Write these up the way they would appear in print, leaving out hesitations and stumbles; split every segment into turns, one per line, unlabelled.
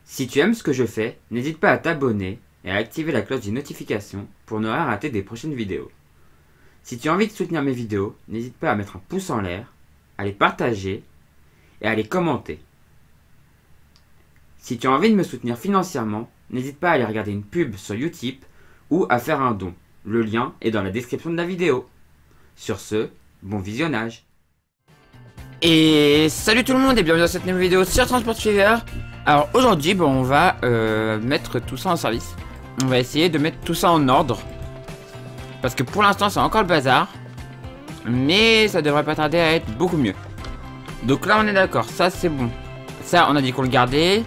Si tu aimes ce que je fais, n'hésite pas à t'abonner et à activer la cloche des notifications pour ne rien rater des prochaines vidéos. Si tu as envie de soutenir mes vidéos, n'hésite pas à mettre un pouce en l'air, à les partager et à les commenter. Si tu as envie de me soutenir financièrement, n'hésite pas à aller regarder une pub sur Utip ou à faire un don. Le lien est dans la description de la vidéo. Sur ce, bon visionnage. Et salut tout le monde et bienvenue dans cette nouvelle vidéo sur Transport Fever. Alors aujourd'hui on va mettre tout ça en service. On va essayer de mettre tout ça en ordre. Parce que pour l'instant c'est encore le bazar. Mais ça devrait pas tarder à être beaucoup mieux. Donc là on est d'accord, ça c'est bon. Ça on a dit qu'on le gardait.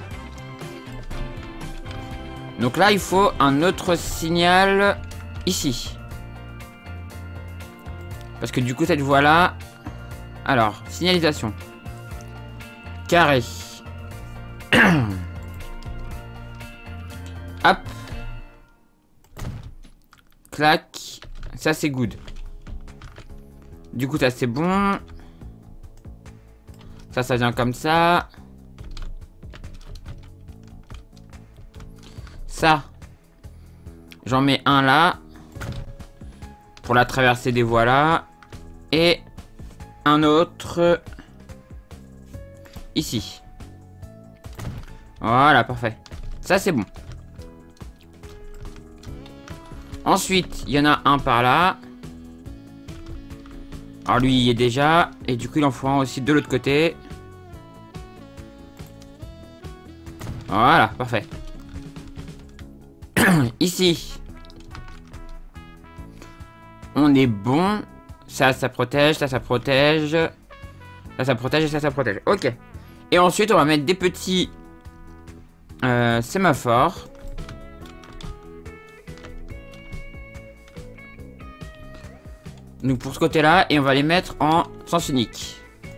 Donc là il faut un autre signal ici. Parce que du coup cette voie là. Alors, signalisation. Carré. Hop. Clac. Ça c'est good. Du coup ça c'est bon. Ça vient comme ça. Ça. J'en mets un là. Pour la traversée des voies là. Et un autre ici. Voilà, parfait. Ça c'est bon. Ensuite, il y en a un par là. Alors lui, il y est déjà. Et du coup, il en faut un aussi de l'autre côté. Voilà, parfait. Ici. On est bon. Ça protège, ça protège. Ça protège et ça protège. Ok. Et ensuite, on va mettre des petits sémaphores. Donc pour ce côté-là, et on va les mettre en sens unique.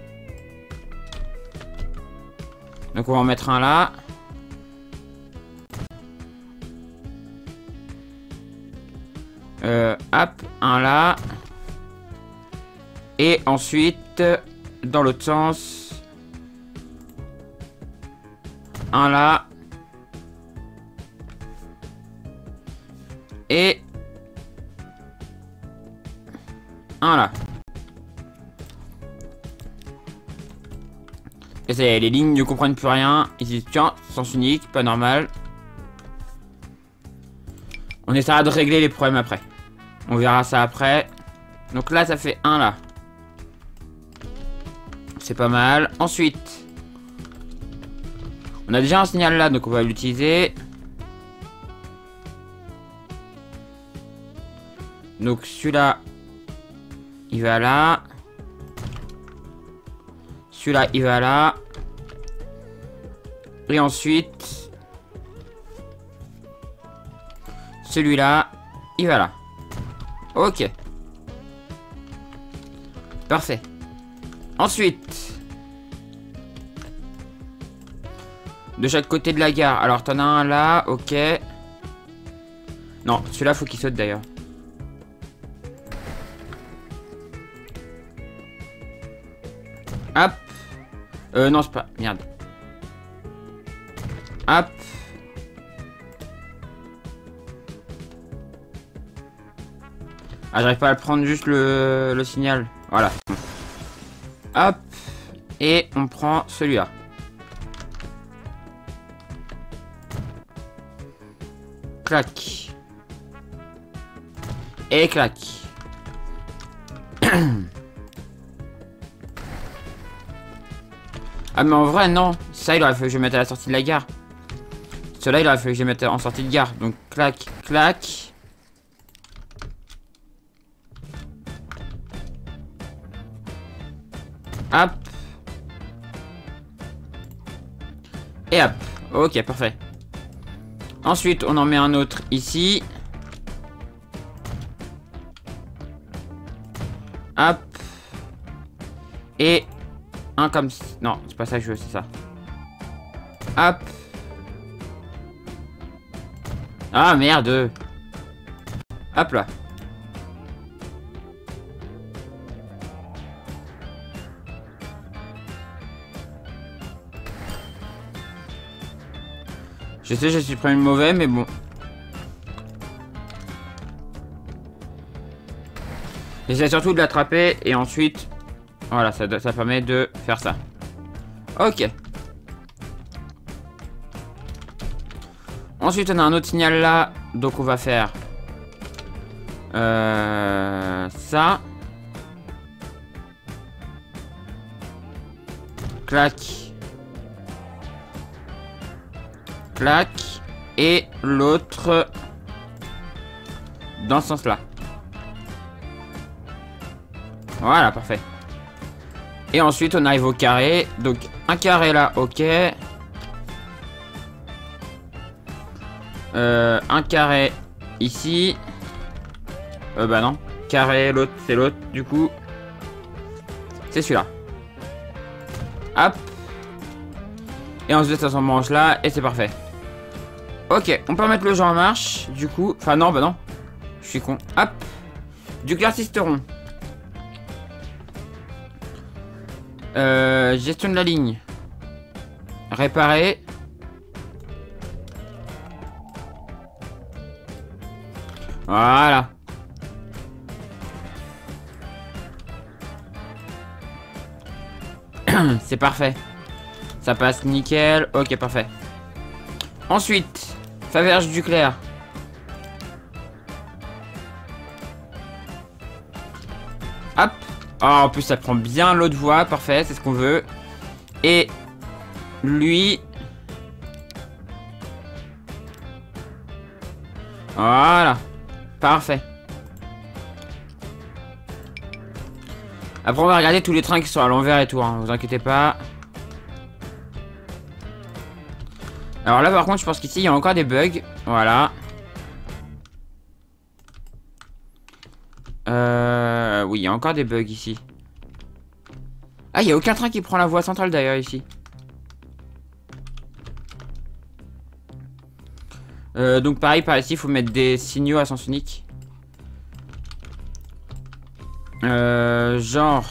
Donc on va en mettre un là. Hop, un là. Et ensuite, dans l'autre sens, un là. Et un là. Et ça y est, les lignes ne comprennent plus rien. Ils disent, tiens, sens unique, pas normal. On essaiera de régler les problèmes après. On verra ça après. Donc là, ça fait un là. C'est pas mal. Ensuite, on a déjà un signal là, donc on va l'utiliser. Donc celui-là, il va là. Celui-là, il va là. Et ensuite, celui-là, il va là. Ok. Parfait. Ensuite, de chaque côté de la gare. Alors, t'en as un là, ok. Non, celui-là, faut qu'il saute d'ailleurs. Hop. Non, c'est pas... Merde. Hop. Ah, j'arrive pas à le prendre juste le signal. Voilà. Hop. Et on prend celui-là. Clac. Et clac. Ah mais en vrai non. Ça il aurait fallu que je mette à la sortie de la gare. Celui-là il aurait fallu que je mette en sortie de gare. Donc clac, clac. Hop. Et hop. Ok, parfait. Ensuite, on en met un autre ici. Hop. Et un comme... Non, c'est pas ça que je veux, c'est ça. Hop. Ah, merde. Hop là. Je sais, j'ai supprimé le mauvais, mais bon. J'essaie surtout de l'attraper et ensuite... Voilà, ça permet de faire ça. Ok. Ensuite, on a un autre signal là. Donc, on va faire... ça. Clac. Clac. Et l'autre... dans ce sens-là. Voilà, parfait. Et ensuite, on arrive au carré. Donc, un carré là, ok. Un carré ici. Bah non. Carré, l'autre, c'est l'autre. Du coup, c'est celui-là. Hop. Et ensuite, ça s'en mange là. Et c'est parfait. Ok, on peut mettre le jeu en marche. Du coup, enfin non, bah non. Je suis con. Hop. Du claircisteron. Gestion de la ligne. Réparer. Voilà. C'est parfait. Ça passe nickel. Ok, parfait. Ensuite, faverge du clair. Hop. Oh, en plus, ça prend bien l'autre voie. Parfait, c'est ce qu'on veut. Et lui... Voilà. Parfait. Après, on va regarder tous les trains qui sont à l'envers et tout. Hein, vous inquiétez pas. Alors là, par contre, je pense qu'ici, il y a encore des bugs. Voilà. Oui, il y a encore des bugs ici. Ah, il n'y a aucun train qui prend la voie centrale d'ailleurs ici. Donc pareil, par ici, il faut mettre des signaux à sens unique. Genre...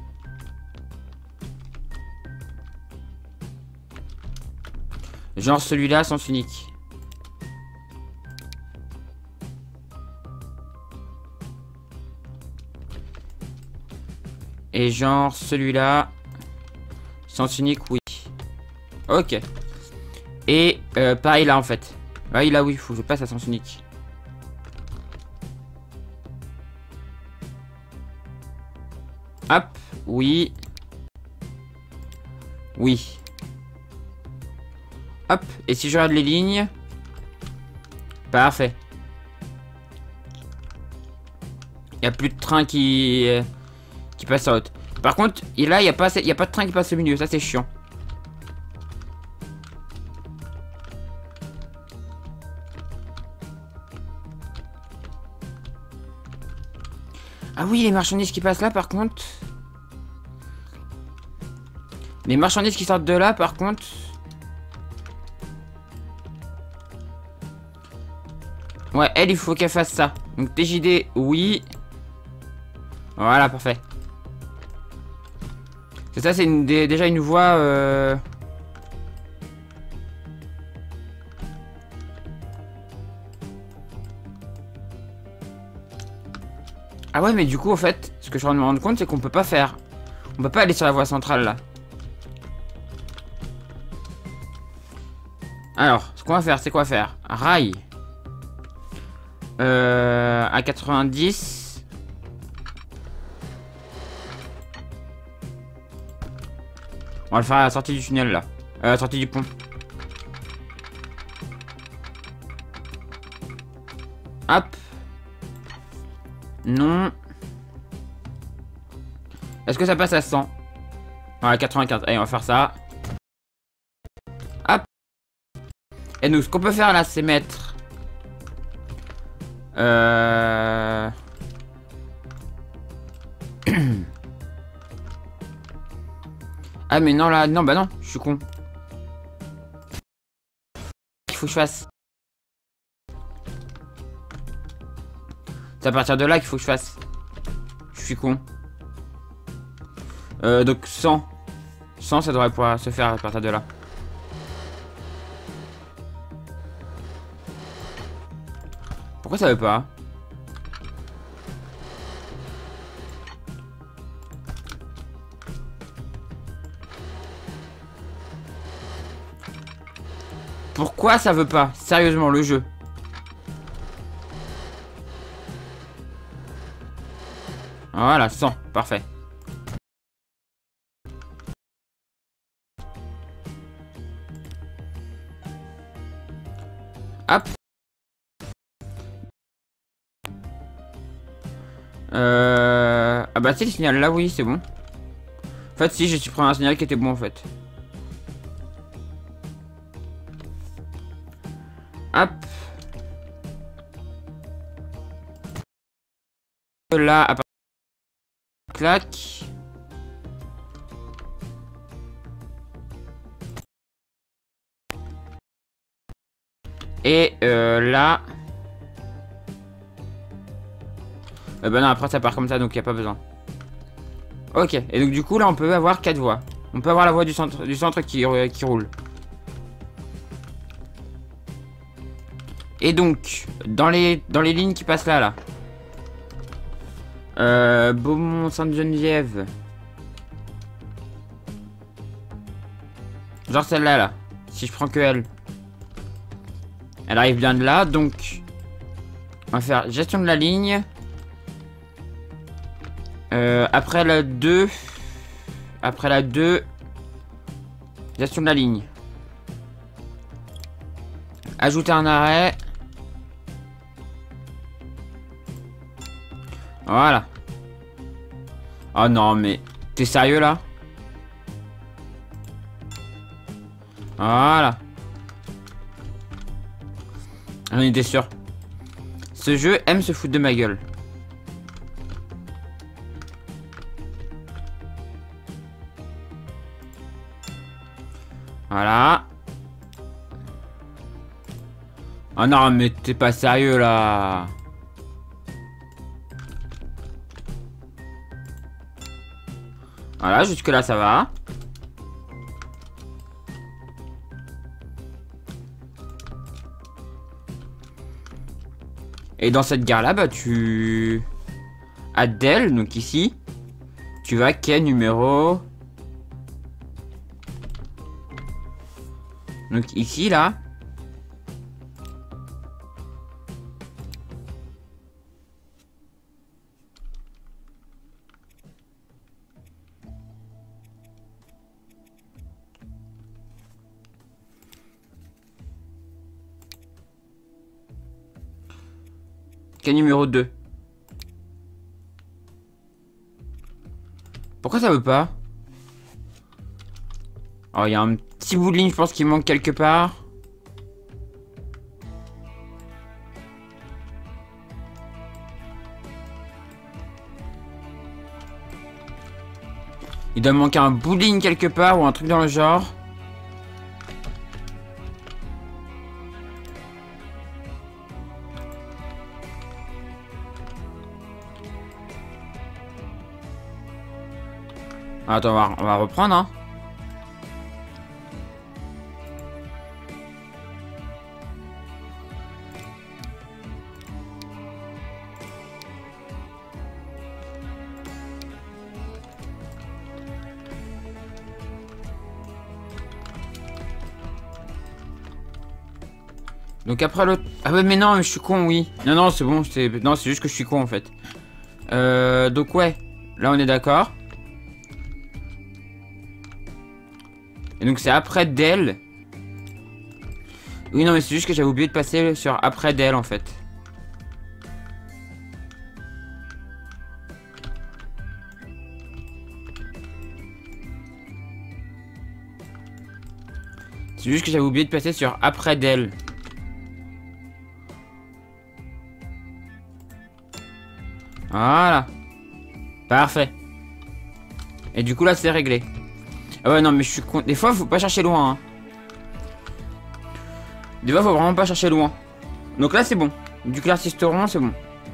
Genre celui-là, sens unique. Et genre celui-là, sens unique, oui. Ok. Et pareil là en fait. Ouais, là oui, il faut que je passe à sens unique. Hop, oui. Oui. Hop, et si je regarde les lignes... Parfait. Il n'y a plus de train qui passe à haute. Par contre, là, il n'y a pas de train qui passe au milieu, ça c'est chiant. Ah oui, les marchandises qui passent là, par contre. Les marchandises qui sortent de là, par contre. Ouais, elle, il faut qu'elle fasse ça. Donc TJD, oui. Voilà, parfait. C'est ça, c'est déjà une voie... Ah ouais, mais du coup, en fait, ce que je suis en train de me rendre compte, c'est qu'on peut pas faire. On peut pas aller sur la voie centrale, là. Alors, ce qu'on va faire, c'est quoi faire? Rail. À 90. On va le faire à la sortie du tunnel, là. À la sortie du pont. Hop. Non. Est-ce que ça passe à 100? Ouais, 95. Allez, on va faire ça. Hop. Et nous, ce qu'on peut faire là, c'est mettre... Ah mais non là, non bah non, je suis con. Il faut que je fasse. C'est à partir de là qu'il faut que je fasse. Je suis con. Donc 100. 100 ça devrait pouvoir se faire à partir de là. Pourquoi ça veut pas? Pourquoi ça veut pas? Sérieusement, le jeu. Voilà, 100. Parfait. Hop. Ah bah si, le signal là, oui, c'est bon. En fait, si, j'ai supprimé un signal qui était bon, en fait. Hop. Là, à part... Clac. Et là... bah non, après ça part comme ça, donc il n'y a pas besoin. Ok, et donc du coup là on peut avoir 4 voies. On peut avoir la voie du centre qui roule. Et donc, dans les lignes qui passent là, Beaumont, Sainte-Geneviève. Genre celle-là, là. Si je prends que elle. Elle arrive bien de là, donc... On va faire gestion de la ligne. Après la 2... Après la 2... Gestion de la ligne. Ajouter un arrêt. Voilà. Oh non, mais... T'es sérieux, là? Voilà. On était sûr. Ce jeu aime se foutre de ma gueule. Voilà. Oh non, mais t'es pas sérieux, là. Voilà, jusque là ça va. Et dans cette gare là, bah tu... À Del, donc ici, tu vas quai numéro... Donc ici là. Quai numéro 2. Pourquoi ça veut pas? Oh, il y a un petit bout de ligne, je pense qu'il manque quelque part. Il doit manquer un bout de ligne quelque part ou un truc dans le genre. Attends, on va reprendre, hein. Donc après l'autre... Ah ouais mais non, je suis con, oui. Non, non, c'est bon, non, c'est juste que je suis con en fait. Donc ouais, là on est d'accord. Et donc c'est après Del. Oui, non, mais c'est juste que j'avais oublié de passer sur après Del en fait. C'est juste que j'avais oublié de passer sur après Del. Voilà. Parfait. Et du coup là c'est réglé. Ah ouais non mais je suis con. Des fois faut pas chercher loin hein. Des fois faut vraiment pas chercher loin. Donc là c'est bon. Du Clercy-Storon c'est bon.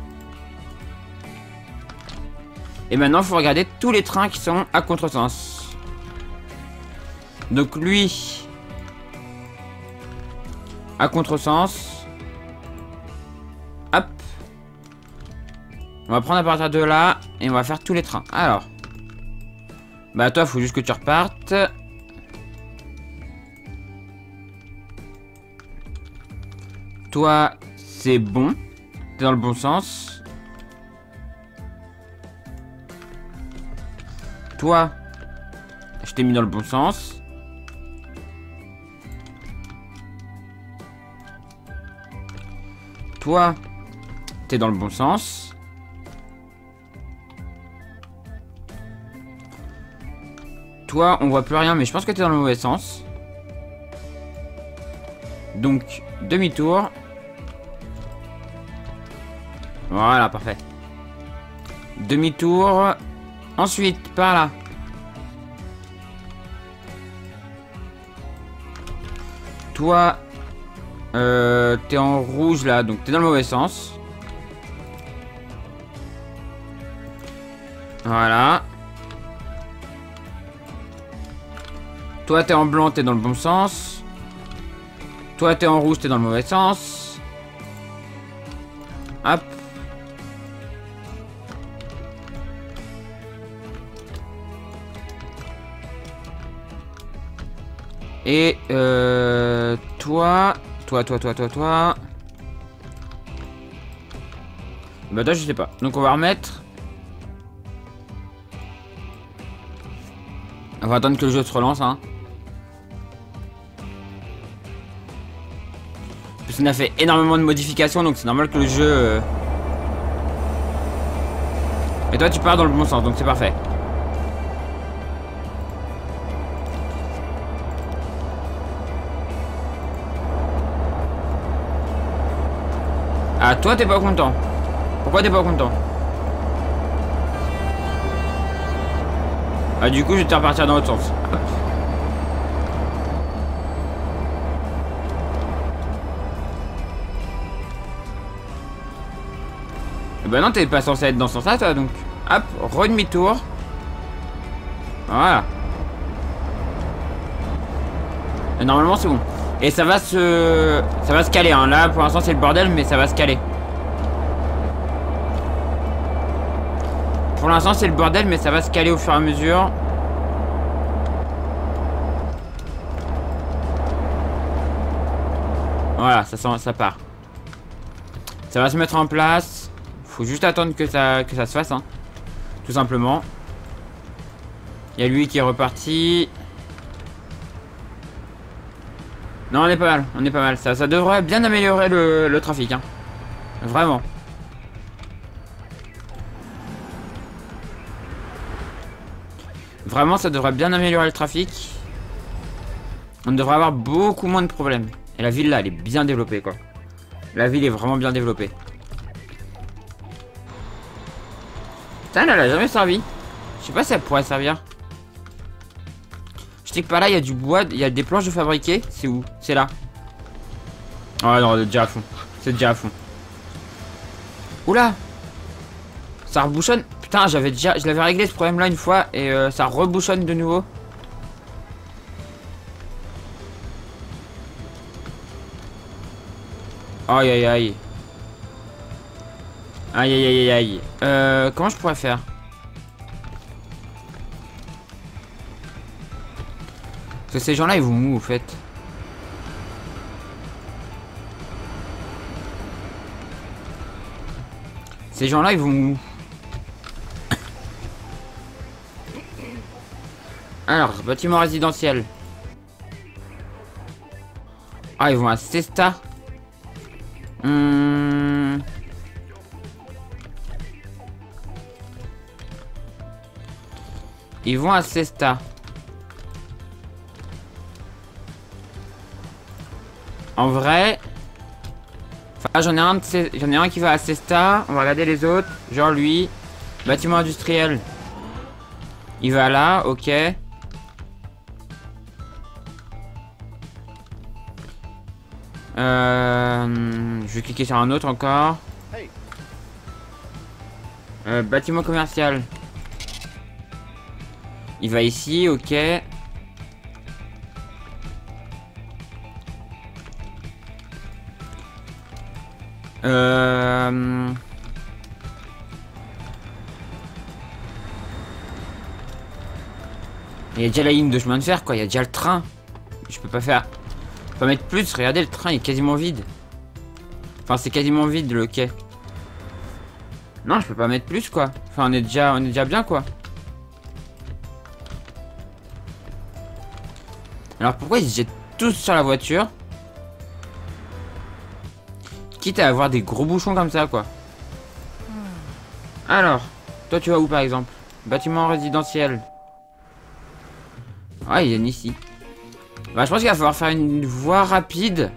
Et maintenant il faut regarder tous les trains qui sont à contresens. Donc lui à contresens. Hop. On va prendre à partir de là et on va faire tous les trains. Alors. Bah toi, faut juste que tu repartes. Toi, c'est bon. T'es dans le bon sens. Toi, je t'ai mis dans le bon sens. Toi, t'es dans le bon sens. Toi, on voit plus rien, mais je pense que t'es dans le mauvais sens. Donc, demi-tour. Voilà, parfait. Demi-tour. Ensuite, par là. Toi, t'es en rouge là, donc t'es dans le mauvais sens. Voilà. Toi, t'es en blanc, t'es dans le bon sens. Toi, t'es en rouge, t'es dans le mauvais sens. Hop. Et toi. Bah toi je sais pas. Donc on va remettre. On va attendre que le jeu se relance hein. Parce qu'on a fait énormément de modifications donc c'est normal que le jeu... Et toi tu pars dans le bon sens donc c'est parfait. Ah, toi, t'es pas content. Pourquoi t'es pas content? Ah, du coup, je vais te repartir dans l'autre sens. Bah non, t'es pas censé être dans ce sens-là, toi, donc. Hop, redemi-tour. Voilà. Et normalement, c'est bon. Et ça va se caler, hein. Là, pour l'instant, c'est le bordel, mais ça va se caler. Pour l'instant, c'est le bordel, mais ça va se caler au fur et à mesure. Voilà, ça part. Ça va se mettre en place. Faut juste attendre que ça se fasse, hein. Tout simplement. Il y a lui qui est reparti. Non, on est pas mal, Ça devrait bien améliorer le trafic, hein. Vraiment. Vraiment, ça devrait bien améliorer le trafic. On devrait avoir beaucoup moins de problèmes. Et la ville, là, elle est bien développée, quoi. La ville est vraiment bien développée. Putain, elle a jamais servi. Je sais pas si elle pourrait servir. Je sais que par là, il y a du bois, il y a des planches de fabriquer. C'est où? C'est là. Ah non, c'est déjà à fond. C'est déjà à fond. Oula! Ça rebouchonne. Putain, je l'avais réglé ce problème là une fois et ça rebouchonne de nouveau. Aïe aïe aïe. Aïe aïe aïe aïe. Comment je pourrais faire? Parce que ces gens là ils vont où au fait? Ces gens là ils vont où? Alors, bâtiment résidentiel. Ah, ils vont à Cesta. Ils vont à Cesta. En vrai... Enfin, j'en ai un qui va à Cesta. On va regarder les autres. Genre lui. Bâtiment industriel. Il va là, ok. Je vais cliquer sur un autre encore. Bâtiment commercial. Il va ici, ok. Il y a déjà la ligne de chemin de fer, quoi. Il y a déjà le train. Je peux pas faire... Je peux pas mettre plus. Regardez, le train est quasiment vide. Enfin, c'est quasiment vide, le quai. Non, je peux pas mettre plus, quoi. Enfin, on est déjà bien, quoi. Alors, pourquoi ils se jettent tous sur la voiture? Quitte à avoir des gros bouchons comme ça, quoi. Alors, toi, tu vas où, par exemple? Bâtiment résidentiel. Ah, il y en a ici. Bah, je pense qu'il va falloir faire une voie rapide.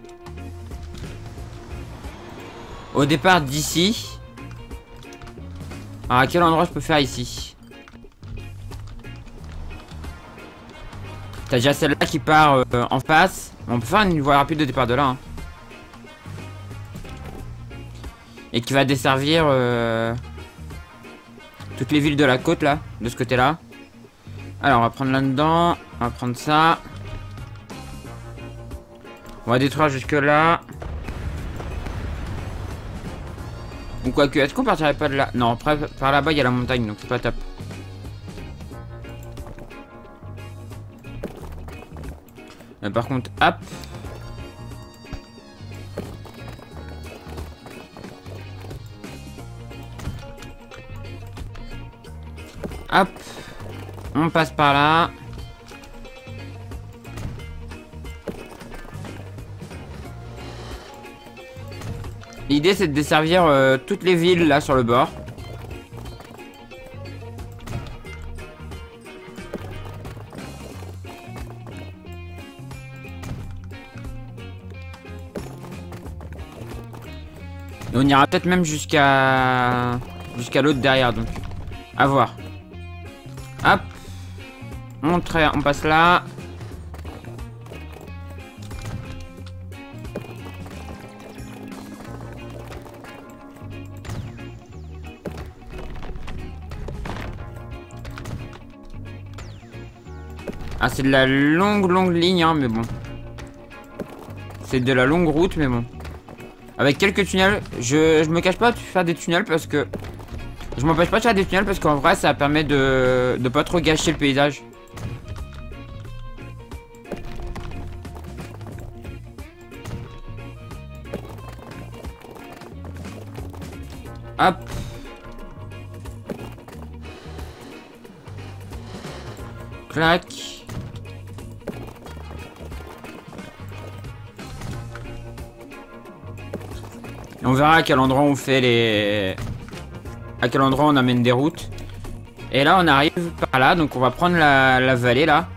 Au départ d'ici. Alors, à quel endroit je peux faire ici? T'as déjà celle-là qui part en face. On peut faire une voie rapide au départ de là. Hein. Et qui va desservir toutes les villes de la côte, là. De ce côté-là. Alors, on va prendre là-dedans. On va prendre ça. On va détruire jusque là. Ou quoique, est-ce qu'on partirait pas de là? Non, après, par là-bas, il y a la montagne, donc c'est pas top. Par contre, hop. Hop. On passe par là. L'idée c'est de desservir toutes les villes là sur le bord. Et on ira peut-être même jusqu'à l'autre derrière, donc à voir. Hop. On passe là. Ah, c'est de la longue ligne, hein, mais bon. C'est de la longue route, mais bon. Avec quelques tunnels, je me cache pas de faire des tunnels parce que... Je m'empêche pas de faire des tunnels parce qu'en vrai, ça permet de pas trop gâcher le paysage. Hop. Clac. Et on verra à quel endroit on fait les... À quel endroit on amène des routes. Et là on arrive par là, donc on va prendre la vallée là.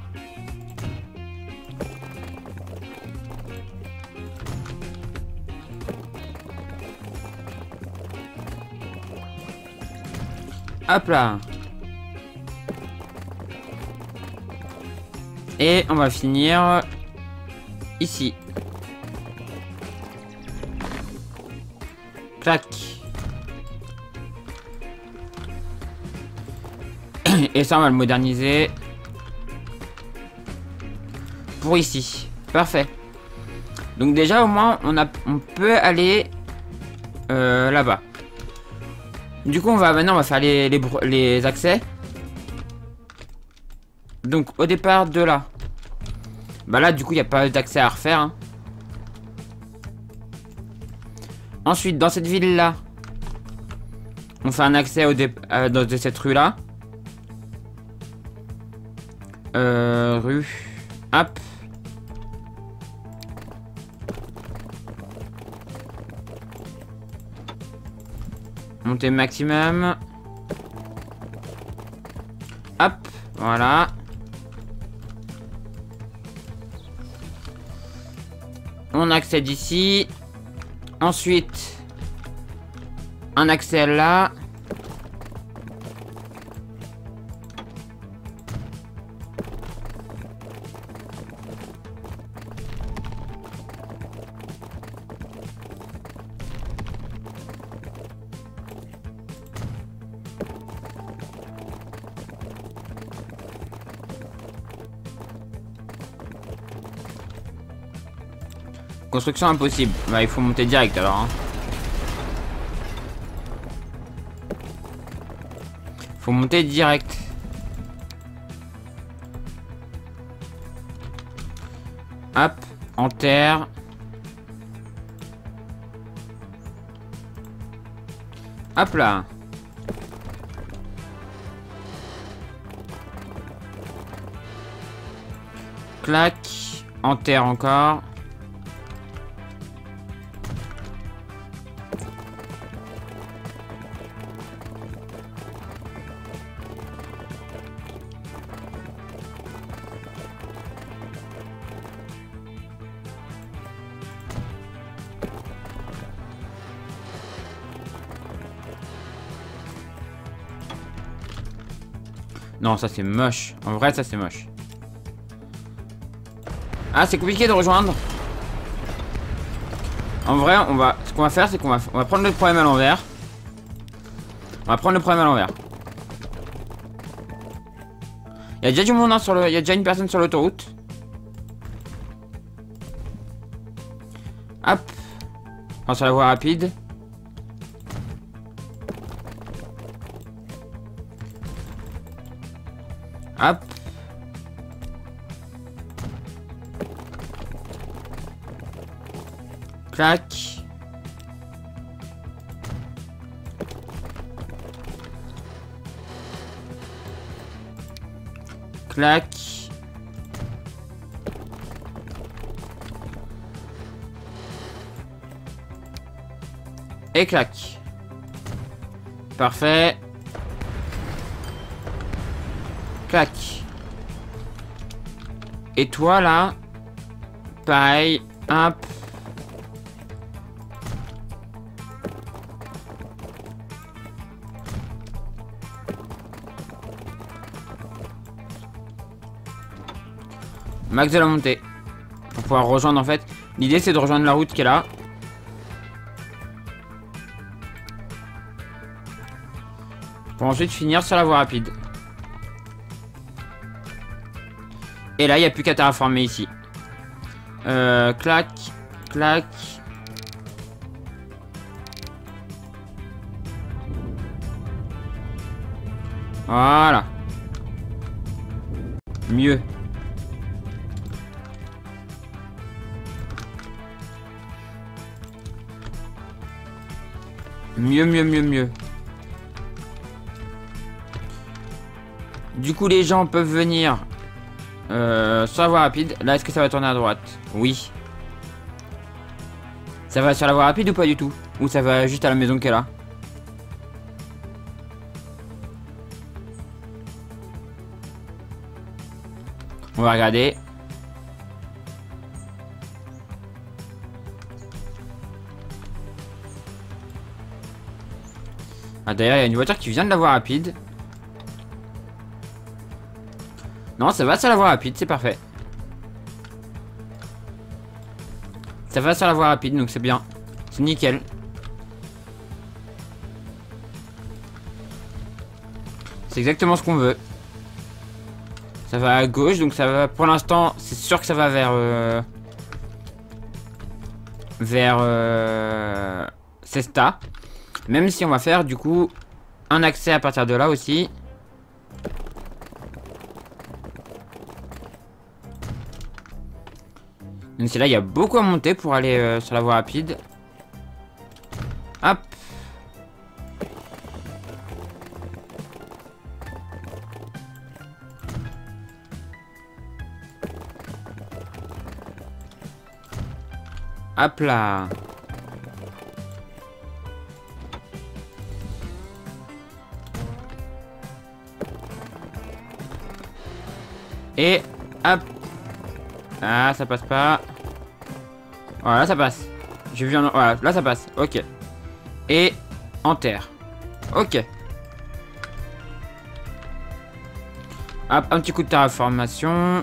Hop là. Et on va finir ici. Clac. Et ça on va le moderniser. Pour ici. Parfait. Donc déjà au moins on peut aller là-bas. Du coup maintenant on va faire les accès. Donc au départ de là. Bah là du coup il n'y a pas d'accès à refaire. Hein. Ensuite dans cette ville là. On fait un accès de cette rue là. Rue. Hop. Montée maximum. Hop. Voilà. On accède ici. Ensuite, un accès là. Construction impossible. Bah, il faut monter direct alors. Hein. Faut monter direct. Hop, en terre. Hop là. Clac. En terre encore. Non, ça c'est moche. En vrai, ça c'est moche. Ah, c'est compliqué de rejoindre. En vrai, ce qu'on va faire, c'est qu'on va prendre le problème à l'envers. On va prendre le problème à l'envers. Il y a déjà du monde, hein, il y a déjà une personne sur l'autoroute. Hop. Enfin, sur la voie rapide. Hop. Clac. Clac. Et clac. Parfait. Clac. Et toi là, pareil, hop. Max de la montée. Pour pouvoir rejoindre en fait. L'idée c'est de rejoindre la route qui est là. Pour ensuite finir sur la voie rapide. Et là, il n'y a plus qu'à terraformer ici. Clac, clac. Voilà. Mieux. Mieux. Du coup, les gens peuvent venir sur la voie rapide. Là, est-ce que ça va tourner à droite? Oui. Ça va sur la voie rapide ou pas du tout? Ou ça va juste à la maison qu'elle a? On va regarder. Ah, d'ailleurs, il y a une voiture qui vient de la voie rapide. Non, ça va sur la voie rapide, c'est parfait. Ça va sur la voie rapide, donc c'est bien. C'est nickel. C'est exactement ce qu'on veut. Ça va à gauche, donc ça va... Pour l'instant, c'est sûr que ça va vers Cesta. Même si on va faire, du coup, un accès à partir de là aussi. Donc c'est là, il y a beaucoup à monter pour aller sur la voie rapide. Hop. Hop là. Et hop. Ah, ça passe pas. Voilà, ça passe. J'ai vu un... Voilà, là ça passe. Ok. Et en terre. Ok. Hop, un petit coup de terraformation.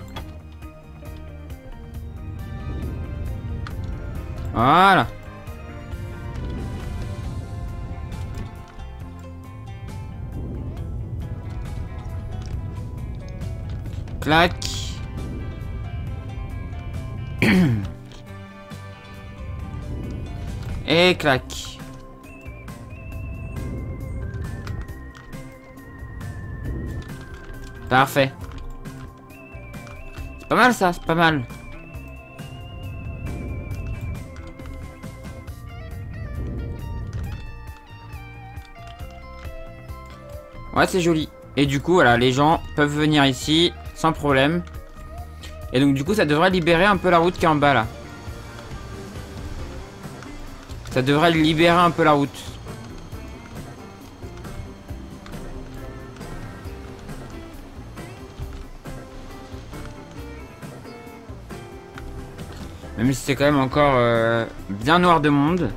Voilà. Clac. Et clac. Parfait. C'est pas mal ça, c'est pas mal. Ouais, c'est joli. Et du coup, voilà, les gens peuvent venir ici sans problème. Et donc, du coup, ça devrait libérer un peu la route qui est en bas, là. Ça devrait libérer un peu la route. Même si c'est quand même encore bien noir de monde.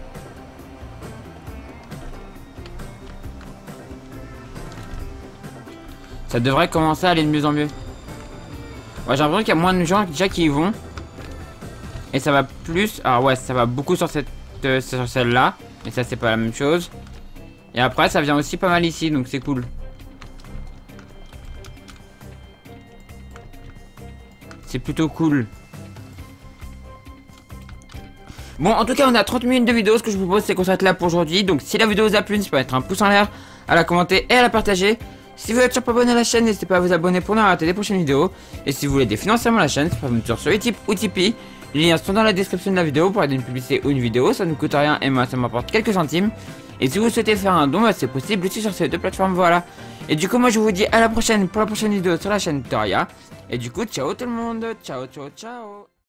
Ça devrait commencer à aller de mieux en mieux. Ouais, j'ai l'impression qu'il y a moins de gens déjà qui y vont. Et ça va plus... Alors ouais, ça va beaucoup sur cette sur celle-là. Et ça, c'est pas la même chose. Et après, ça vient aussi pas mal ici, donc c'est cool. C'est plutôt cool. Bon, en tout cas, on a 30 minutes de vidéo. Ce que je vous propose, c'est qu'on s'arrête là pour aujourd'hui. Donc, si la vidéo vous a plu, n'hésitez pas à mettre un pouce en l'air, à la commenter et à la partager. Si vous êtes toujours pas abonné à la chaîne, n'hésitez pas à vous abonner pour ne pas rater les prochaines vidéos. Et si vous voulez aider financièrement la chaîne, n'hésitez pas à venir sur Utip ou Tipeee. Les liens sont dans la description de la vidéo pour aider une publicité ou une vidéo. Ça ne coûte rien et moi, ça m'apporte quelques centimes. Et si vous souhaitez faire un don, bah, c'est possible aussi sur ces deux plateformes, voilà. Et du coup, moi, je vous dis à la prochaine pour la prochaine vidéo sur la chaîne Toria. Et du coup, ciao tout le monde. Ciao, ciao, ciao.